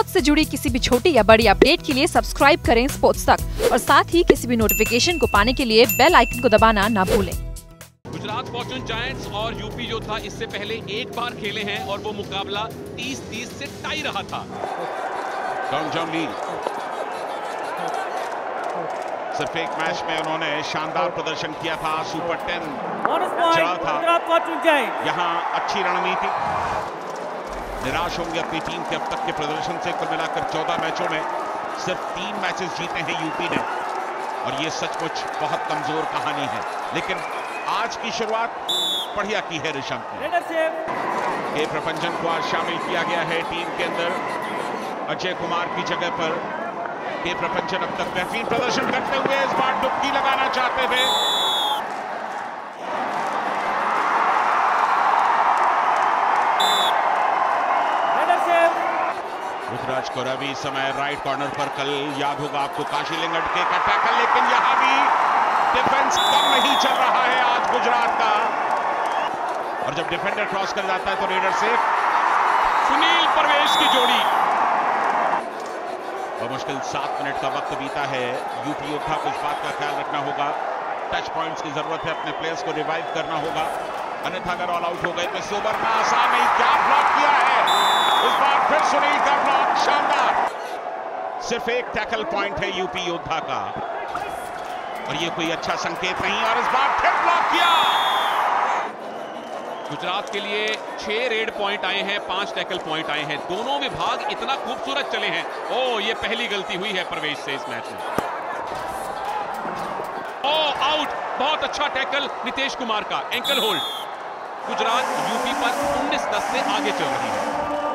Sports से जुड़ी किसी भी छोटी या बड़ी अपडेट के लिए सब्सक्राइब करें स्पोर्ट्स तक और साथ ही किसी भी नोटिफिकेशन को पाने के लिए बेल आइकन को दबाना ना भूलें। गुजरात फॉर्च्यून जायंट्स और यूपी जो था इससे पहले एक बार खेले हैं और वो मुकाबला 30-30 से टाई रहा था। सिर्फ एक मैच में उन्होंने शानदार प्रदर्शन किया था, सुपर 10 चला था। यहाँ अच्छी रणनीति, निराश होंगे अपनी टीम के अब तक के प्रदर्शन से। कुल मिलाकर 14 मैचों में सिर्फ 3 मैचेस जीते हैं यूपी ने और ये सचमुच बहुत कमजोर कहानी है। लेकिन आज की शुरुआत बढ़िया की है ऋषभ ने। के प्रपंचन को आज शामिल किया गया है टीम के अंदर अजय कुमार की जगह पर। के प्रपंचन अब तक बेहतरीन प्रदर्शन करते हुए इस बार डुबकी लगाना चाहते थे। ऋतुराज को रवि समय राइट कॉर्नर पर, कल याद होगा आपको काशी लिंगटके का टैकल, लेकिन यहां भी डिफेंस कम नहीं चल रहा है आज गुजरात का। और जब डिफेंडर क्रॉस कर जाता है तो रेडर से सुनील परवेश की जोड़ी। मुश्किल 7 मिनट का वक्त बीता है। यूपी योद्धा को इस बात का ख्याल रखना होगा, टच पॉइंट्स की जरूरत है, अपने प्लेयर्स को रिवाइव करना होगा, अन्यथा अगर ऑल आउट हो गए तो इसे उबरना आसान नहीं। क्या ब्लॉक किया है इस बार, फिर सुनील का ब्लॉक शानदार। सिर्फ एक टैकल पॉइंट है यूपी योद्धा का और ये कोई अच्छा संकेत नहीं। और इस बार फिर ब्लॉक किया। गुजरात के लिए 6 रेड पॉइंट आए हैं, 5 टैकल पॉइंट आए हैं। दोनों विभाग इतना खूबसूरत चले हैं। ओ, ये पहली गलती हुई है प्रवेश से इस मैच में। ओ, आउट। बहुत अच्छा टैकल नीतीश कुमार का, एंकल होल्ड। गुजरात यूपी पर 19-10 से आगे चल रही है।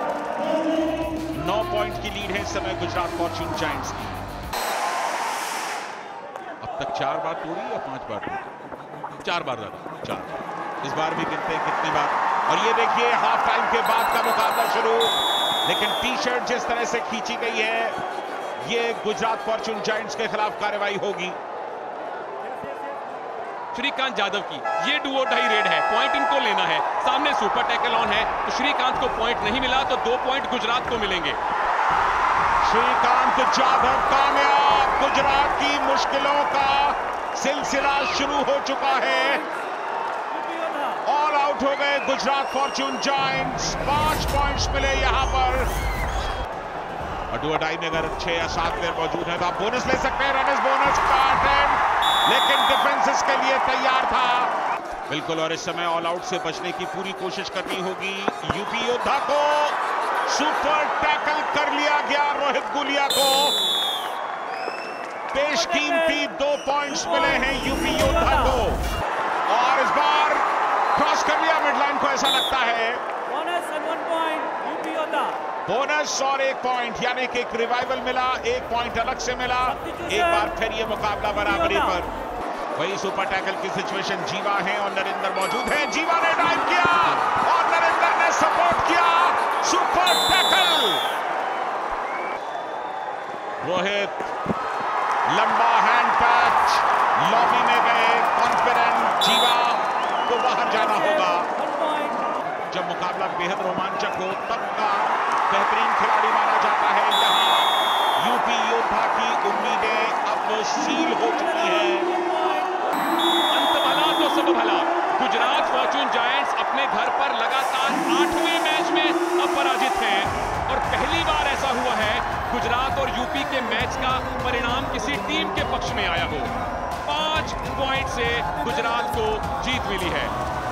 9 पॉइंट की लीड है इस समय गुजरात फॉर्च्यून जायंट्स की। अब तक 4 बार तोड़ी या 5 बार तोड़ी? 4 बार ज्यादा, 4। इस बार भी गिनते हैं कितनी बार। और ये देखिए हाफ टाइम के बाद का मुकाबला शुरू, लेकिन टी शर्ट जिस तरह से खींची गई है, ये गुजरात फॉर्च्यून जायंट्स के खिलाफ कार्रवाई होगी। श्रीकांत यादव की ये डू और डाई रेड है, पॉइंट इनको लेना है। सामने सुपर टैकल ऑन है तो श्रीकांत को पॉइंट नहीं मिला तो 2 पॉइंट गुजरात को मिलेंगे। श्रीकांत यादव कामयाब। गुजरात की मुश्किलों का सिलसिला शुरू हो चुका है। ऑल आउट हो गए गुजरात फॉर्च्यून जायंट्स। 5 पॉइंट्स मिले यहां पर। और डू और डाई में अगर 6 या 7 प्लेयर मौजूद हैं तो आप बोनस ले सकते हैं। रनर्स बोनस का अटेम्प्ट, लेकिन डिफेंस इसके लिए तैयार था बिल्कुल। और इस समय ऑल आउट से बचने की पूरी कोशिश करनी होगी यूपी योद्धा को। सुपर टैकल कर लिया गया रोहित गुलिया को। बेशकीमती 2 पॉइंट्स मिले हैं यूपी योद्धा को। और इस बार क्रॉस कर लिया मिडलाइन को, ऐसा लगता है। बोनस और 1 पॉइंट, यानी कि एक रिवाइवल मिला, 1 पॉइंट अलग से मिला। एक बार फिर ये मुकाबला बराबरी पर। वही सुपर टैकल की सिचुएशन, जीवा है और नरेंद्र मौजूद है। जीवा ने डाइव किया और नरेंद्र ने सपोर्ट किया। Super tackle. रोहित लंबा हैंड पैच, लॉबी में गए कॉन्फिडेंट। जीवा को बाहर जाना होगा। जब मुकाबला बेहद रोमांचक हो तब का बेहतरीन खिलाड़ी माना जाता है। यहाँ यूपी योद्धा की उम्मीदें अब सील हो चुकी हैं। अंत भला तो सब भला। गुजरात फॉर्च्यून जायंट्स अपने घर पर लगातार 8वें मैच में अपराजित हैं और पहली बार ऐसा हुआ है गुजरात और यूपी के मैच का परिणाम किसी टीम के पक्ष में आया हो। 5 पॉइंट से गुजरात को जीत मिली है।